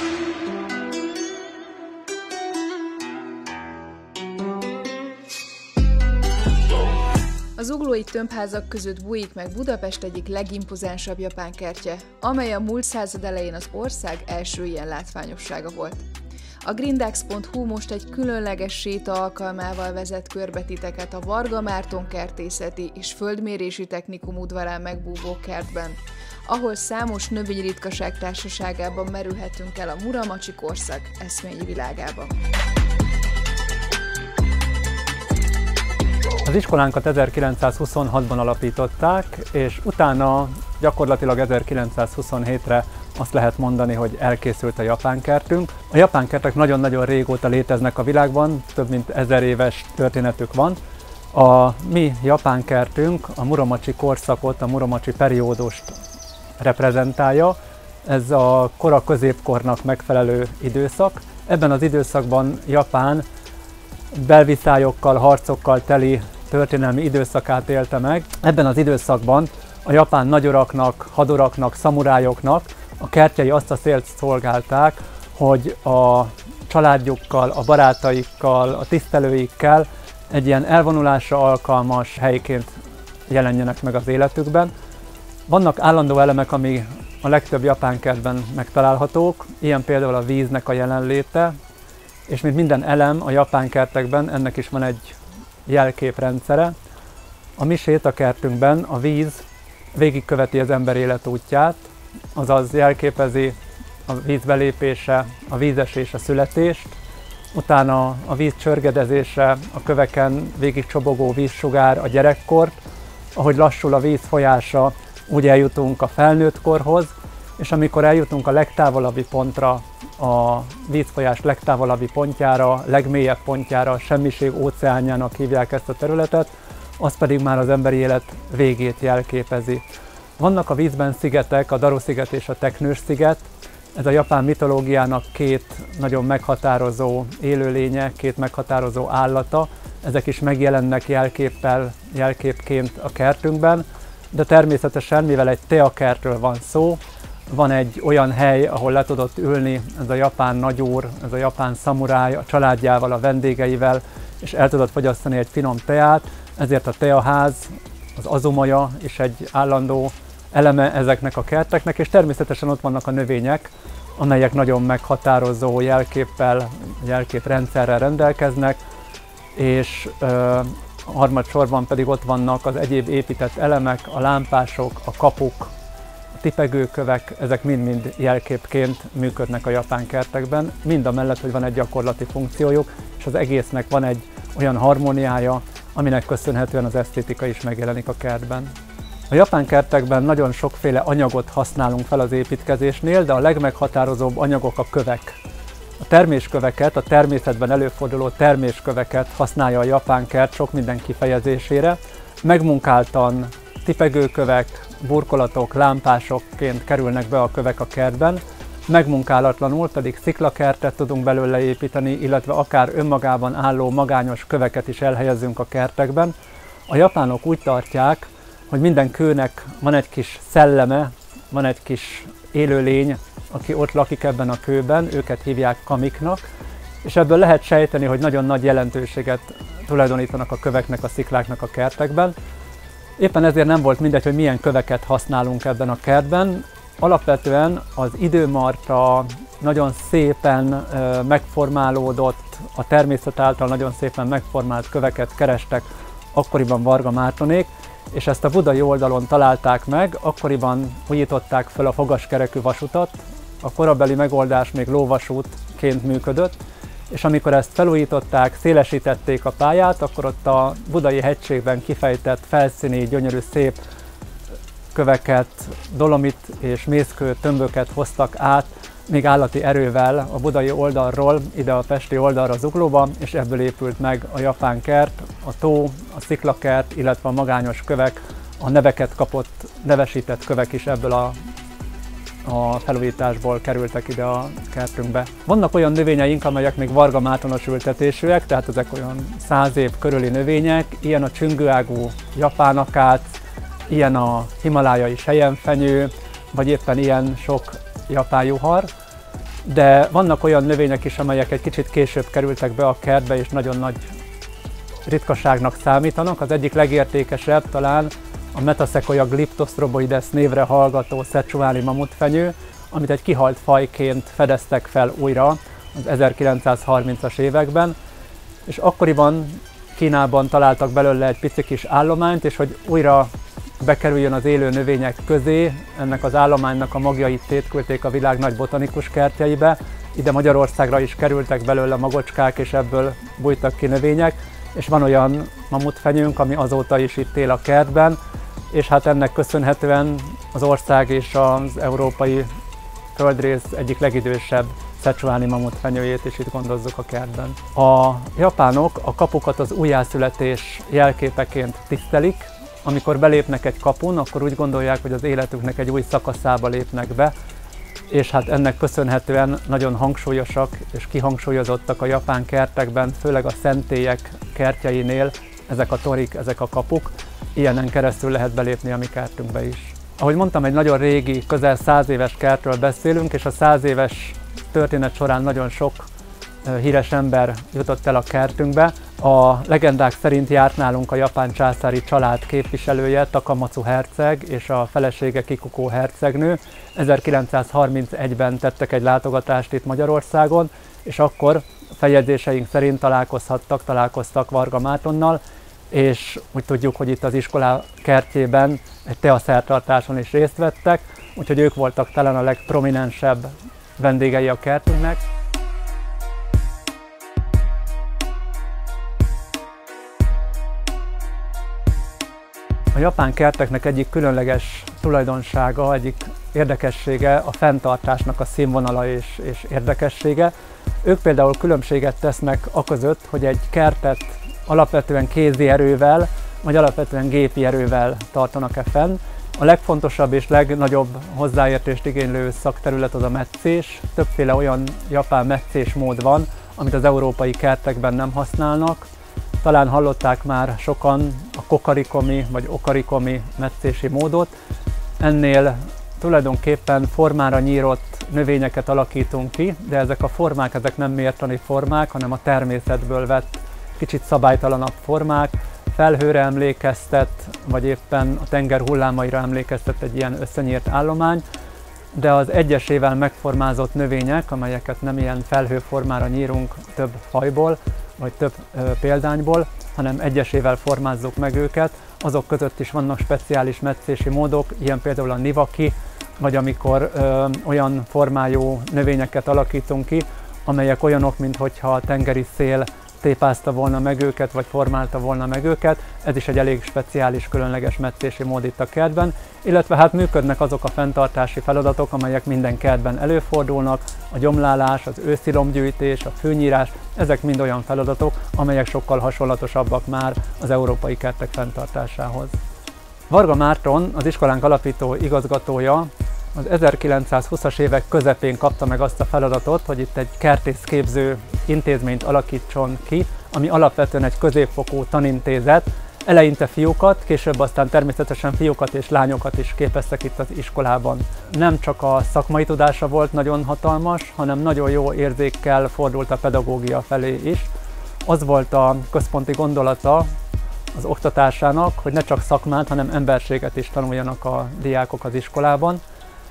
Az zuglói tömbházak között bújik meg Budapest egyik legimpozánsabb japán kertje, amely a múlt század elején az ország első ilyen látványossága volt. A grindax.hu most egy különleges séta alkalmával vezet körbe titeket a Varga Márton Kertészeti és Földmérési Technikum udvarán megbúvó kertben, ahol számos növényritkaság társaságában merülhetünk el a Muramacsi korszak eszményi világában. Az iskolánkat 1926-ban alapították, és utána gyakorlatilag 1927-re azt lehet mondani, hogy elkészült a japán kertünk. A japán kertek nagyon-nagyon régóta léteznek a világban, több mint 1000 éves történetük van. A mi japán kertünk a Muramacsi korszakot, a Muramacsi periódust reprezentálja. Ez a kora középkornak megfelelő időszak. Ebben az időszakban Japán belviszályokkal, harcokkal teli történelmi időszakát élte meg. Ebben az időszakban a japán nagyuraknak, haduraknak, szamurájoknak a kertjei azt a célt szolgálták, hogy a családjukkal, a barátaikkal, a tisztelőikkel egy ilyen elvonulásra alkalmas helyként jelenjenek meg az életükben. Vannak állandó elemek, ami a legtöbb japán kertben megtalálhatók, ilyen például a víznek a jelenléte, és mint minden elem a japán kertekben, ennek is van egy jelképrendszere. A mi sétakertünkben a víz végigköveti az ember életútját, azaz jelképezi a víz belépése, a vízesés, a születést, utána a víz csörgedezése, a köveken végigcsobogó vízsugár a gyerekkort, ahogy lassul a víz folyása, úgy eljutunk a felnőtt korhoz, és amikor eljutunk a legtávolabbi pontra, a vízfolyás legtávolabbi pontjára, legmélyebb pontjára, a semmiség óceánjának hívják ezt a területet, az pedig már az emberi élet végét jelképezi. Vannak a vízben szigetek, a Daru-sziget és a Teknős-sziget. Ez a japán mitológiának két nagyon meghatározó élőlénye, két meghatározó állata. Ezek is megjelennek jelképként a kertünkben, de természetesen, mivel egy teakertről van szó, van egy olyan hely, ahol le tudott ülni ez a japán nagyúr, ez a japán szamuráj a családjával, a vendégeivel, és el tudott fogyasztani egy finom teát, ezért a teaház, az azumaja is egy állandó eleme ezeknek a kerteknek, és természetesen ott vannak a növények, amelyek nagyon meghatározó jelképrendszerrel rendelkeznek, és harmadsorban pedig ott vannak az egyéb épített elemek, a lámpások, a kapuk, a tipegőkövek, ezek mind-mind jelképként működnek a japán kertekben, mind a mellett, hogy van egy gyakorlati funkciójuk, és az egésznek van egy olyan harmóniája, aminek köszönhetően az esztétika is megjelenik a kertben. A japán kertekben nagyon sokféle anyagot használunk fel az építkezésnél, de a legmeghatározóbb anyagok a kövek. A termésköveket, a természetben előforduló termésköveket használja a japán kert sok minden kifejezésére. Megmunkáltan tipegőkövek, burkolatok, lámpásokként kerülnek be a kövek a kertben, megmunkálatlanul pedig sziklakertet tudunk belőle építeni, illetve akár önmagában álló magányos köveket is elhelyezünk a kertekben. A japánok úgy tartják, hogy minden kőnek van egy kis szelleme, van egy kis élőlény, aki ott lakik ebben a kőben, őket hívják kamiknak, és ebből lehet sejteni, hogy nagyon nagy jelentőséget tulajdonítanak a köveknek, a szikláknak a kertekben. Éppen ezért nem volt mindegy, hogy milyen köveket használunk ebben a kertben. Alapvetően az időmarta nagyon szépen megformálódott, a természet által nagyon szépen megformált köveket kerestek akkoriban Varga Mártonék, és ezt a budai oldalon találták meg, akkoriban újították fel a fogaskerekű vasutat, a korabeli megoldás még lóvasútként működött, és amikor ezt felújították, szélesítették a pályát, akkor ott a budai hegységben kifejtett felszíni, gyönyörű, szép köveket, dolomit és mészkő tömböket hoztak át, még állati erővel a budai oldalról ide a pesti oldalra Zuglóba, és ebből épült meg a japán kert, a tó, a sziklakert, illetve a magányos kövek, a neveket kapott, nevesített kövek is ebből a felújításból kerültek ide a kertünkbe. Vannak olyan növényeink, amelyek még Varga Mártonos ültetésűek, tehát ezek olyan 100 év körüli növények, ilyen a csüngőágú japán akác, ilyen a himalájai selyemfenyő, vagy éppen ilyen sok japán juhar. de vannak olyan növények is, amelyek egy kicsit később kerültek be a kertbe, és nagyon nagy ritkaságnak számítanak. Az egyik legértékesebb talán a Metasequoia glyptostroboides névre hallgató szecsuáni mamutfenyő, amit egy kihalt fajként fedeztek fel újra az 1930-as években, és akkoriban Kínában találtak belőle egy pici kis állományt, és hogy újra bekerüljön az élő növények közé, ennek az állománynak a magjait tétküldték a világ nagy botanikus kertjeibe. Ide Magyarországra is kerültek belőle magocskák, és ebből bújtak ki növények, és van olyan mamutfenyőnk, ami azóta is itt él a kertben, és hát ennek köszönhetően az ország és az európai földrész egyik legidősebb szecsuáni mamutfenyőjét is itt gondozzuk a kertben. A japánok a kapukat az újjászületés jelképeként tisztelik. Amikor belépnek egy kapun, akkor úgy gondolják, hogy az életüknek egy új szakaszába lépnek be, és hát ennek köszönhetően nagyon hangsúlyosak és kihangsúlyozottak a japán kertekben, főleg a szentélyek kertjeinél ezek a torik, ezek a kapuk. Ilyenen keresztül lehet belépni a mi kertünkbe is. Ahogy mondtam, egy nagyon régi, közel 100 éves kertről beszélünk, és a 100 éves történet során nagyon sok híres ember jutott el a kertünkbe. A legendák szerint járt nálunk a japán császári család képviselője, Takamatsu herceg és a felesége Kikuko hercegnő. 1931-ben tettek egy látogatást itt Magyarországon, és akkor a feljegyzéseink szerint találkoztak Varga Mártonnal, és úgy tudjuk, hogy itt az iskola kertjében egy teaszertartáson is részt vettek, úgyhogy ők voltak talán a legprominensebb vendégei a kertünknek. A japán kerteknek egyik különleges tulajdonsága, egyik érdekessége a fenntartásnak a színvonala és érdekessége. Ők például különbséget tesznek aközött, hogy egy kertet alapvetően kézi erővel, vagy alapvetően gépi erővel tartanak-e fenn. A legfontosabb és legnagyobb hozzáértést igénylő szakterület az a metszés. Többféle olyan japán metszésmód van, amit az európai kertekben nem használnak. Talán hallották már sokan a kokarikomi vagy okarikomi metszési módot. Ennél tulajdonképpen formára nyírott növényeket alakítunk ki, de ezek a formák ezek nem mértani formák, hanem a természetből vett kicsit szabálytalanabb formák. Felhőre emlékeztet, vagy éppen a tenger hullámaira emlékeztet egy ilyen összenyírt állomány, de az egyesével megformázott növények, amelyeket nem ilyen felhőformára nyírunk több fajból, vagy több példányból, hanem egyesével formázzuk meg őket, azok között is vannak speciális metszési módok, ilyen például a nivaki, vagy amikor olyan formájú növényeket alakítunk ki, amelyek olyanok, minthogyha a tengeri szél tépázta volna meg őket, vagy formálta volna meg őket. Ez is egy elég speciális, különleges metszési mód itt a kertben, illetve hát működnek azok a fenntartási feladatok, amelyek minden kertben előfordulnak, a gyomlálás, az őszilomgyűjtés, a fűnyírás, ezek mind olyan feladatok, amelyek sokkal hasonlatosabbak már az európai kertek fenntartásához. Varga Márton, az iskolánk alapító igazgatója, az 1920-as évek közepén kapta meg azt a feladatot, hogy itt egy kertészképző intézményt alakítson ki, ami alapvetően egy középfokú tanintézet. Eleinte fiúkat, később aztán természetesen fiúkat és lányokat is képeztek itt az iskolában. Nem csak a szakmai tudása volt nagyon hatalmas, hanem nagyon jó érzékkel fordult a pedagógia felé is. Az volt a központi gondolata az oktatásának, hogy ne csak szakmát, hanem emberséget is tanuljanak a diákok az iskolában.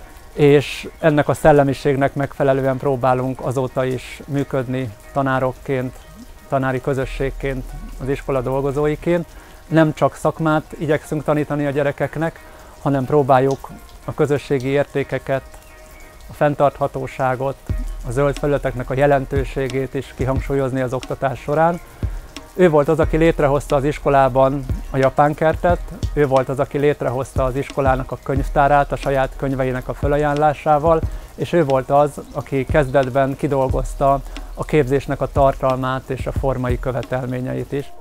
És ennek a szellemiségnek megfelelően próbálunk azóta is működni tanárokként, tanári közösségként, az iskola dolgozóiként. Nem csak szakmát igyekszünk tanítani a gyerekeknek, hanem próbáljuk a közösségi értékeket, a fenntarthatóságot, a zöld felületeknek a jelentőségét is kihangsúlyozni az oktatás során. Ő volt az, aki létrehozta az iskolában a japán kertet, ő volt az, aki létrehozta az iskolának a könyvtárát a saját könyveinek a felajánlásával, és ő volt az, aki kezdetben kidolgozta a képzésnek a tartalmát és a formai követelményeit is.